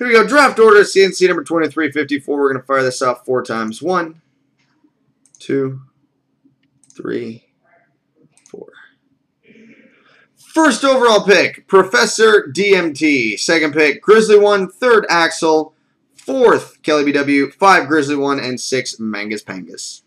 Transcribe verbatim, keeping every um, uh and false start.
Here we go. Draft order, C N C number twenty-three fifty-four. We're going to fire this off four times. One, two, three, four. First overall pick, Professor D M T. Second pick, Grizzly one. Third, Axel. Fourth, Kelly B W. Five, Grizzly one. And six, Mangus Pangus.